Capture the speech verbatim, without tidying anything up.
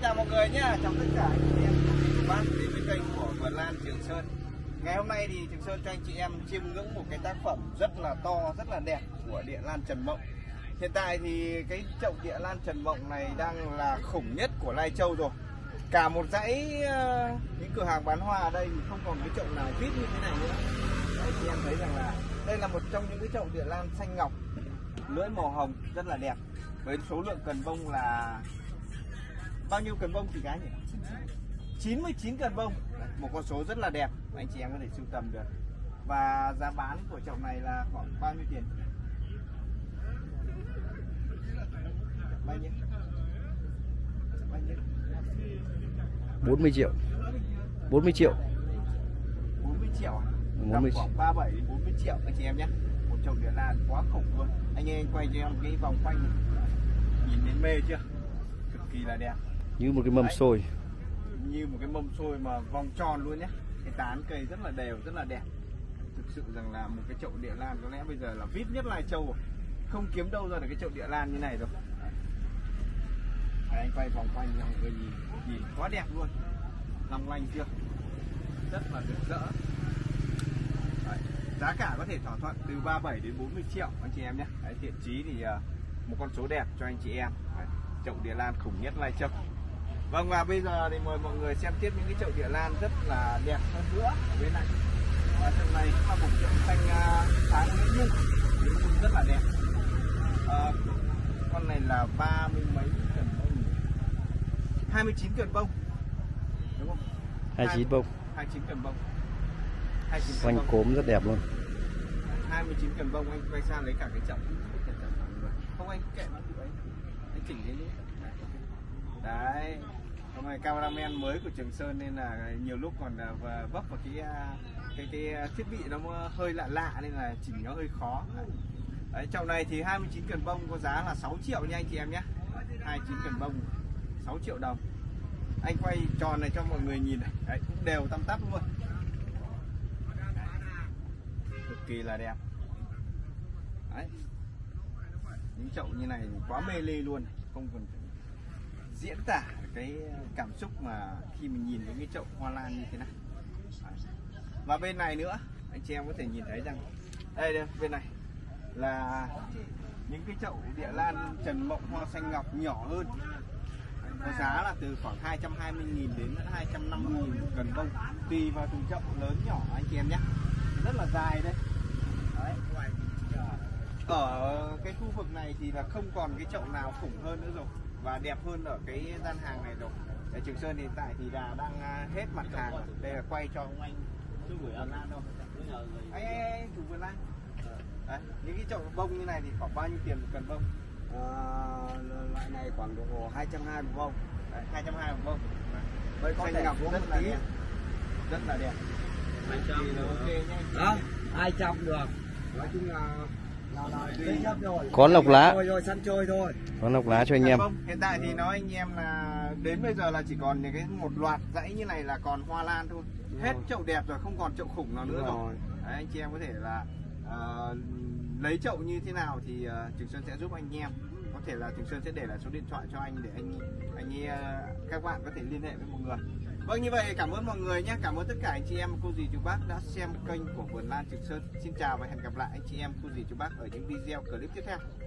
chào mọi người nhé, chào tất cả anh chị em bác đến với kênh của Vườn Lan Trường Sơn. Ngày hôm nay thì Trường Sơn cho anh chị em chiêm ngưỡng một cái tác phẩm rất là to, rất là đẹp của địa lan Trần Mộng. Hiện tại thì cái chậu địa lan Trần Mộng này đang là khủng nhất của Lai Châu rồi. Cả một dãy uh, những cửa hàng bán hoa ở đây thì không còn cái chậu nào vít như thế này nữa. Anh chị em thấy rằng là đây là một trong những cái chậu địa lan xanh ngọc, lưỡi màu hồng rất là đẹp. Với số lượng cần bông là bao nhiêu cần bông chị gái nhỉ? chín mươi chín cần bông, một con số rất là đẹp, anh chị em có thể sưu tầm được. Và giá bán của chậu này là khoảng bao nhiêu tiền? Bao nhiêu? Bao nhiêu? bốn mươi triệu. bốn mươi triệu. bốn mươi triệu à? bốn mươi khoảng ba mươi bảy đến bốn mươi triệu anh chị em nhé. Một chậu địa lan quá khủng luôn. Anh em quay cho em cái vòng quanh này. Nhìn đến mê chưa? Cực kỳ là đẹp. Như một cái mâm Đấy. xôi. Như một cái mâm xôi mà vòng tròn luôn nhé. Cái tán cây rất là đều, rất là đẹp. Thực sự rằng là một cái chậu địa lan có lẽ bây giờ là vip nhất Lai Châu rồi. Không kiếm đâu ra được cái chậu địa lan như này đâu. Đấy, anh quay vòng quanh cho mọi người nhìn, nhìn quá đẹp luôn, long lanh chưa, rất là rực rỡ. Đấy, giá cả có thể thỏa thuận từ ba mươi bảy đến bốn mươi triệu anh chị em nhé. Đấy, thiện chí thì uh, một con số đẹp cho anh chị em. Đấy, chậu địa lan khủng nhất Lai Châu. Vâng, và bây giờ thì mời mọi người xem tiếp những cái chậu địa lan rất là đẹp hơn nữa ở bên này. Và chậu này cũng là một chậu xanh uh, sáng nguyễn nhung, nguyễn nhung rất là đẹp. Uh, con này là ba mươi mấy cần bông, hai mươi chín cần bông, đúng không? hai mươi chín bông. hai mươi chín cần bông. hai mươi chín Quanh bông. cốm rất đẹp luôn. hai mươi chín cần bông, anh quay sang lấy cả cái chậu. Không, anh kệ nó tự ấy. Anh chỉnh cái đi. Đấy. Hôm nay cameraman mới của Trường Sơn nên là nhiều lúc còn vấp vào cái cái cái thiết bị nó hơi lạ lạ nên là chỉnh nó hơi khó. Đấy, chậu này thì hai mươi chín cần bông có giá là sáu triệu nha anh chị em nhé. hai mươi chín cần bông sáu triệu đồng. Anh quay tròn này cho mọi người nhìn này. Đấy, cũng đều tăm tắp luôn. Cực kỳ là đẹp. Đấy. Những chậu như này quá mê ly luôn, không còn diễn tả cái cảm xúc mà khi mình nhìn những cái chậu hoa lan như thế này. Đấy. Và bên này nữa, anh chị em có thể nhìn thấy rằng đây, đây bên này là những cái chậu địa lan Trần Mộng hoa xanh ngọc nhỏ hơn. Có giá là từ khoảng hai trăm hai mươi nghìn đến hai trăm năm mươi nghìn một cần bông, tùy vào từng chậu lớn nhỏ anh chị em nhé. Rất là dài đây. Đấy. Ở cái khu vực này thì là không còn cái chậu nào khủng hơn nữa rồi và đẹp hơn ở cái gian hàng này rồi. Ở Trường Sơn hiện tại thì là đang hết mặt hàng rồi. Đây là quay cho ông anh chú Vườn Lan đâu. Anh, anh, anh chủ Vườn Lan. Đấy, những cái chậu bông như này thì khoảng bao nhiêu tiền một cần bông? À, loại này khoảng độ hai trăm hai mươi một bông. Đấy, hai trăm hai mươi một bông. Với có xanh ngọc rất là đẹp. Rất là đẹp. hai trăm thì là ok nha. Đó, hai trăm được. Nói chung là là, là tùy nhấp rồi. Có lộc lá. Rồi rồi săn trôi thôi. Có lộc lá cho anh em. Hiện tại thì nói anh em là đến bây giờ là chỉ còn những cái một loạt dãy như này là còn hoa lan thôi. Đúng hết rồi. Chậu đẹp rồi, không còn chậu khủng nào nữa rồi. rồi. Đấy, anh chị em có thể là uh, lấy chậu như thế nào thì uh, Trường Sơn sẽ giúp anh em. Có thể là Trường Sơn sẽ để lại số điện thoại cho anh để anh anh uh, các bạn có thể liên hệ với mọi người. Vâng, như vậy cảm ơn mọi người nhé. Cảm ơn tất cả anh chị em, cô dì chú bác đã xem kênh của Vườn Lan Trường Sơn. Xin chào và hẹn gặp lại anh chị em, cô dì chú bác ở những video clip tiếp theo.